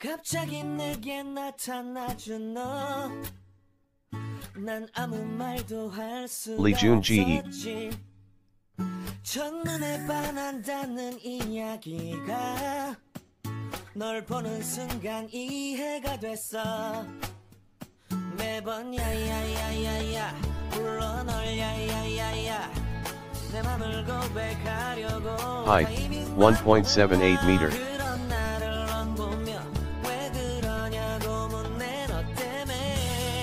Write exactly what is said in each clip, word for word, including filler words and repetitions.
갑자기 내게 나타나준 너 난 아무 말도 할 수가 없었지 첫눈에 반한다는 이야기가 널 보는 순간 이해가 됐어 매번 야야야야야 불러 널 야야야야 내 맘을 고백하려고 Height, one point seven eight meter. 그런 나를 넌 보며 왜 그러냐고 묻네 너 때문에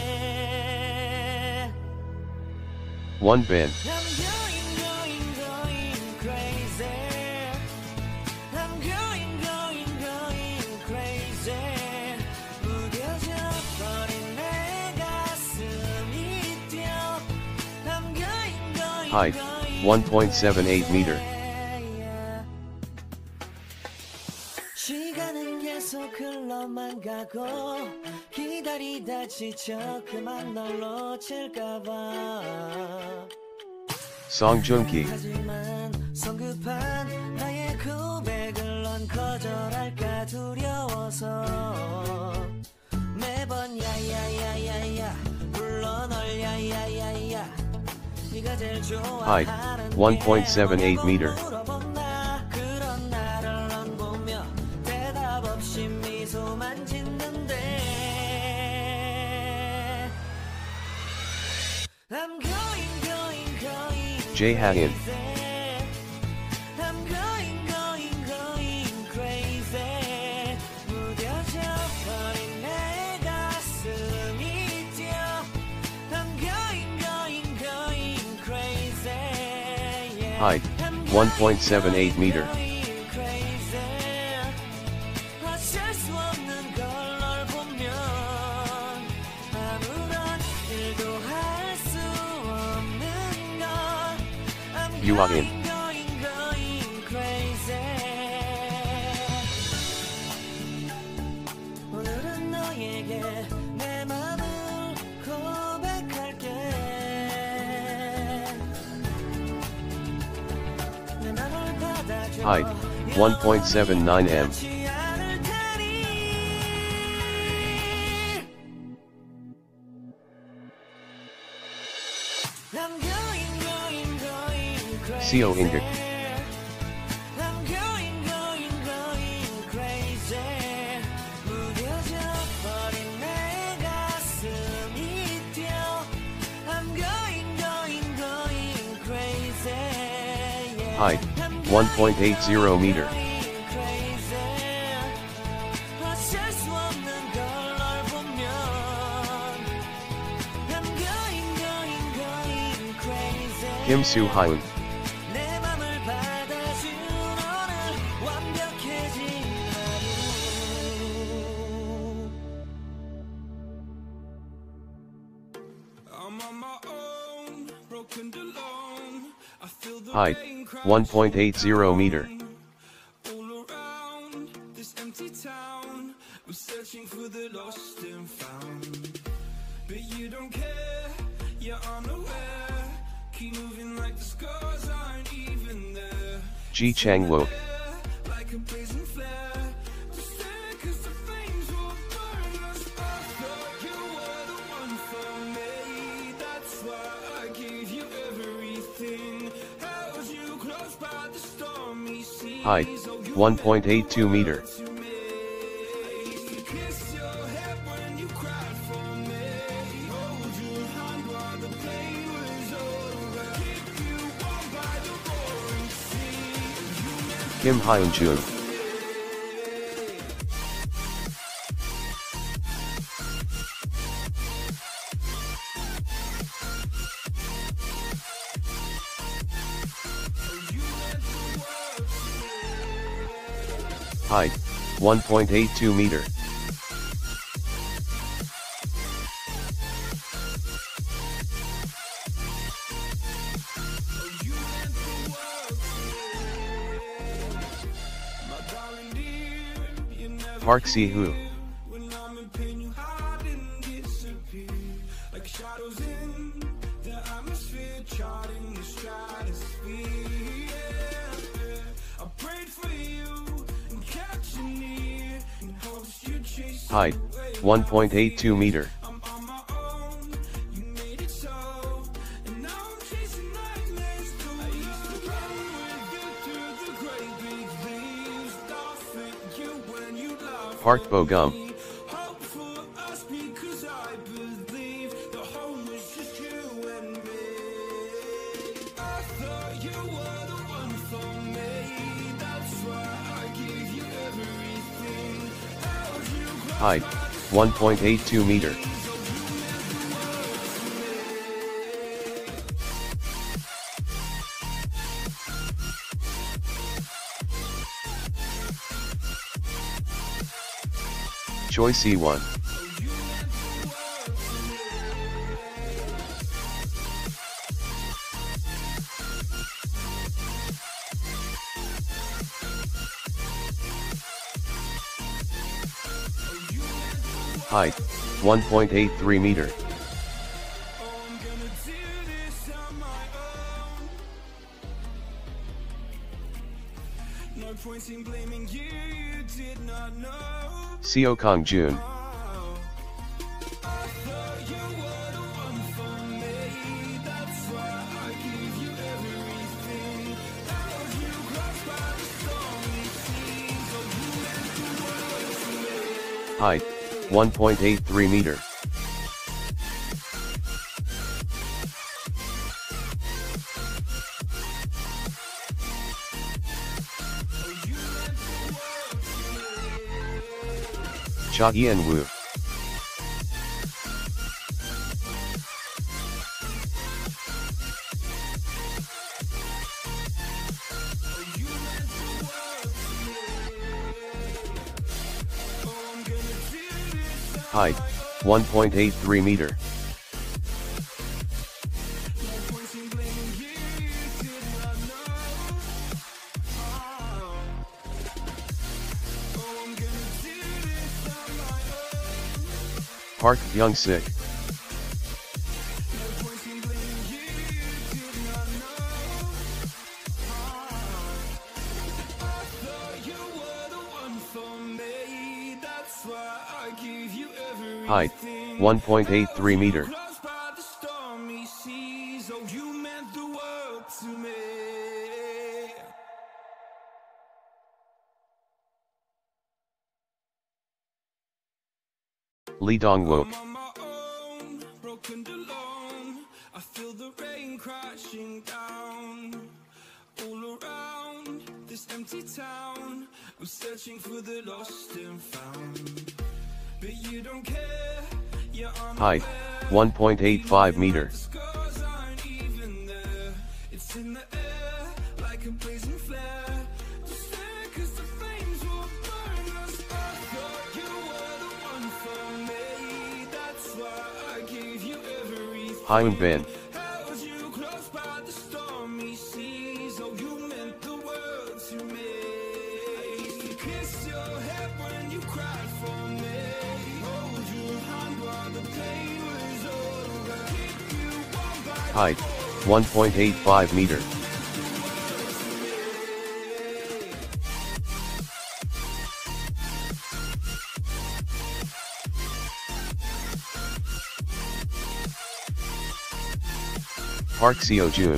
one bin. I'm going going going crazy I'm going going going crazy 무뎌져 버린 내 가슴이 뛰어 I'm going going Height, one point seven eight meter. 시간은 계속 흘러만 가고 기다리다 지쳐 그만 널 놓칠까봐 Song Joong-Ki. 하지만 성급한 나의 고백을 넌 거절할까 두려워서 매번 야야야야야 불러 널 야야야야 네가 제일 Height, 좋아하는 one point seven eight meter. 그런 나를 넌 보며 대답 없이 미소만 짓는데 I'm going going going Jae-hyun. I'm going going going crazy 무뎌져 버린 내 가슴이 뛰어 I'm going going going crazy yeah. Height, one point seven eight meter. 어쩔 수 없는 걸 널 보면 아무런 일도 할 수 없는 걸 I'm Yoo-Hyun. going going going crazy 오늘은 너에게 내 맘을 고백할게 내 맘을 받아줘 Height, one point seven nine meters. Seo-Joon. Height, one point eight zero meter. Kim Soo-Hyun. Height, one point eight zero meter. G Chang-Wook. Height, one point eight two meter. Kim Hyun-Joon. Height, one point eight two meter. Park Si-Hoo. Height, one point eight two meter. Park Bo-gum. Height, one point eight two meter. Choi Si-won. Height, one point eight three meter. Seo-Joon. Height, one point eight three meter. Chang-Wook. Height, one point eight three meter. Park Young-sik. Height, one point eight three meter. Lee Dong-wook. I feel the rain crashing down all around this empty town. I'm searching for the lost and found, but you don't care. Yeah, I'm height, one point eight five meter. It's in the air like a blazing flare. Just stare 'cause the flames will burn us. I thought you were the one for me. That's why I gave you everything. Hyun Bin. Held you close by the stormy seas. Oh, you meant the world to me. I used to kiss your head when you cried for me. Hold your hand while the pain was over. Keep you warm by the Height, one point eight five meter. Park Seo-Joon.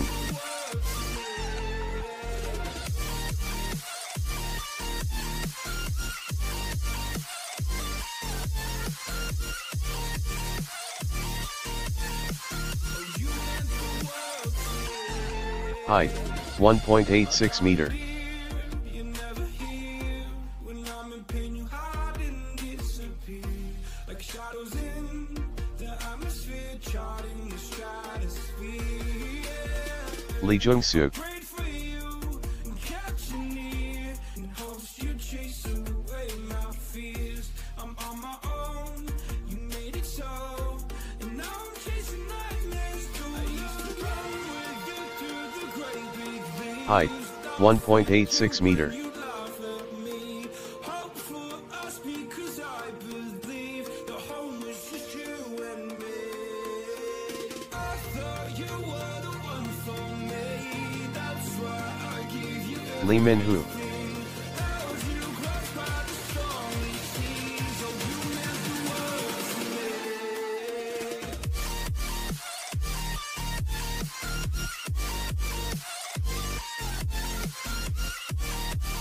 Height, one point eight six meter. you never hear. When I'm in pain, you hide and disappear. Like shadows in the atmosphere, charting the stratosphere. Yeah. Lee Jung-suk. Prayed for you and kept you near in hopes you'd chase away my fears. I'm on my own, you made it so, and now I'm chasing nightmares too. I used to run with you through the great big leaves. Height, one point eight six meter. You laugh at me, hope for us because I believe the home was just you and me. I thought you were the one for me. That's why I gave you Lee Min-hoo. everything. Held you close by the stormy seas. Oh, you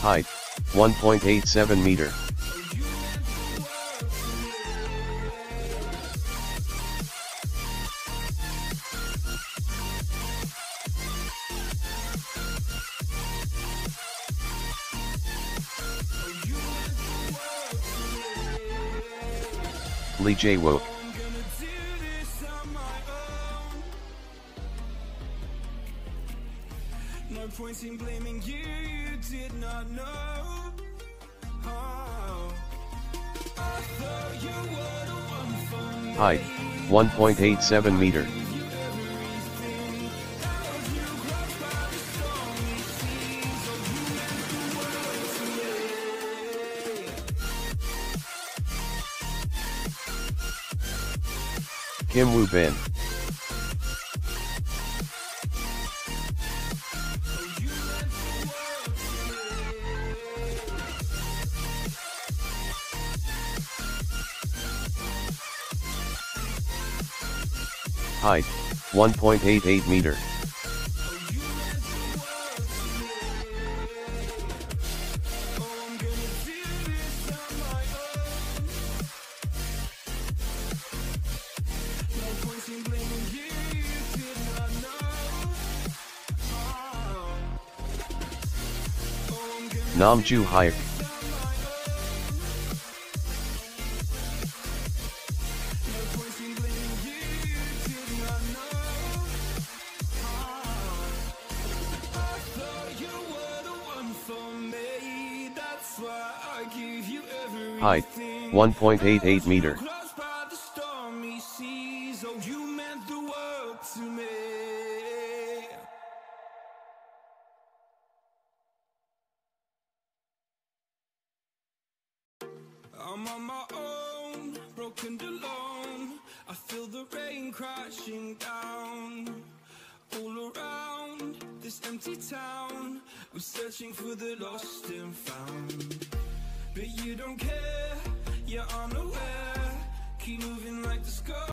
Height, one point eight seven meter. Lee Jae-wook. No point in blaming you, you did not know. Oh. I thought you were the one for me. Height, one point eight seven meter. Kim Woo-bin. Height, one point eight eight meter. Namju Hyuk. Height, one point eight eight meter. I'm on my own, broken alone. I feel the rain crashing down. All around this empty town, we're searching for the lost and found. But you don't care, you're unaware. Keep moving like the sky.